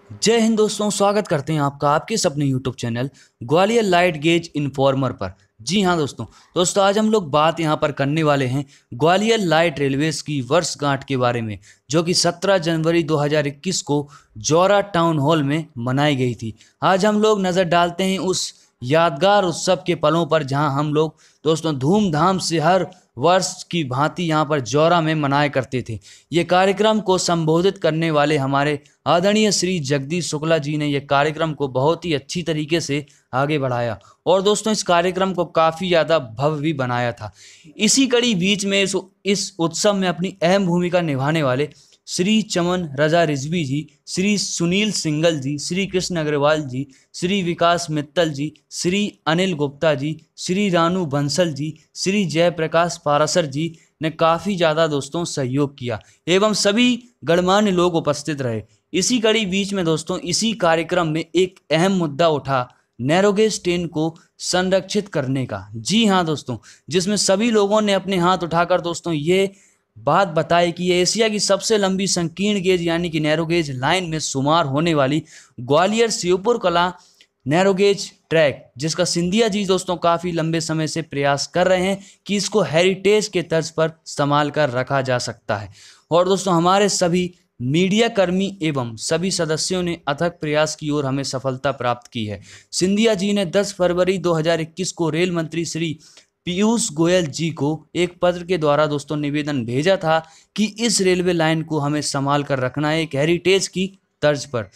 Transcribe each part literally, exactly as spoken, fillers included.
जय हिंद दोस्तों, स्वागत करते हैं आपका आपके अपने YouTube channel Gwalior light gauge informer पर। जी हाँ दोस्तों दोस्तों आज हम लोग बात यहाँ पर करने वाले हैं ग्वालियर लाइट रेलवेज की वर्षगांठ के बारे में, जो कि सत्रह जनवरी दो हज़ार इक्कीस को जौरा टाउन हॉल में मनाई गई थी। आज हम लोग नज़र डालते हैं उस यादगार उत्सव के पलों पर, जहां हम लोग दोस्तों धूमधाम से हर वर्ष की भांति यहां पर जौरा में मनाया करते थे। ये कार्यक्रम को संबोधित करने वाले हमारे आदरणीय श्री जगदीश शुक्ला जी ने यह कार्यक्रम को बहुत ही अच्छी तरीके से आगे बढ़ाया और दोस्तों इस कार्यक्रम को काफ़ी ज़्यादा भव्य भी बनाया था। इसी कड़ी बीच में इस, इस उत्सव में अपनी अहम भूमिका निभाने वाले श्री चमन रजा रिजवी जी, श्री सुनील सिंगल जी, श्री कृष्ण अग्रवाल जी, श्री विकास मित्तल जी, श्री अनिल गुप्ता जी, श्री रानू बंसल जी, श्री जयप्रकाश पारासर जी ने काफ़ी ज़्यादा दोस्तों सहयोग किया एवं सभी गणमान्य लोग उपस्थित रहे। इसी कड़ी बीच में दोस्तों इसी कार्यक्रम में एक अहम मुद्दा उठा, नैरोगेज ट्रेन को संरक्षित करने का। जी हाँ दोस्तों, जिसमें सभी लोगों ने अपने हाथ उठाकर दोस्तों ये बात बताई कि ये एशिया की सबसे लंबी संकीर्ण गेज यानी कि नैरोगेज लाइन में शुमार होने वाली ग्वालियर शिवपुर कला नैरोगेज ट्रैक, जिसका सिंधिया जी दोस्तों काफ़ी लंबे समय से प्रयास कर रहे हैं कि इसको हेरिटेज के तर्ज पर संभाल कर रखा जा सकता है। और दोस्तों हमारे सभी मीडिया कर्मी एवं सभी सदस्यों ने अथक प्रयास की ओर हमें सफलता प्राप्त की है। सिंधिया जी ने दस फरवरी दो हज़ार इक्कीस को रेल मंत्री श्री पीयूष गोयल जी को एक पत्र के द्वारा दोस्तों निवेदन भेजा था कि इस रेलवे लाइन को हमें संभाल कर रखना है एक हेरिटेज की तर्ज पर।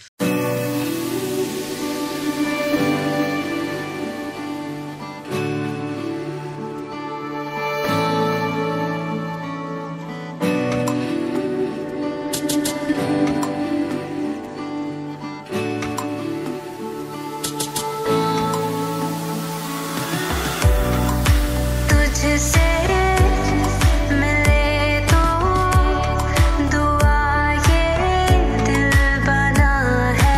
दुआ ये दिल बना है।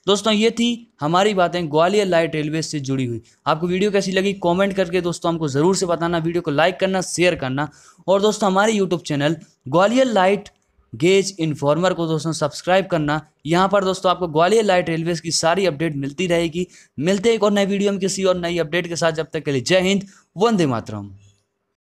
दोस्तों ये थी हमारी बातें ग्वालियर लाइट रेलवे से जुड़ी हुई। आपको वीडियो कैसी लगी कमेंट करके दोस्तों हमको ज़रूर से बताना। वीडियो को लाइक करना, शेयर करना, और दोस्तों हमारे YouTube channel Gwalior light gauge informer को दोस्तों सब्सक्राइब करना। यहाँ पर दोस्तों आपको ग्वालियर लाइट रेलवे की सारी अपडेट मिलती रहेगी। मिलते हैं एक और नई वीडियो में किसी और नई अपडेट के साथ। जब तक के लिए जय हिंद, वंदे मातरम।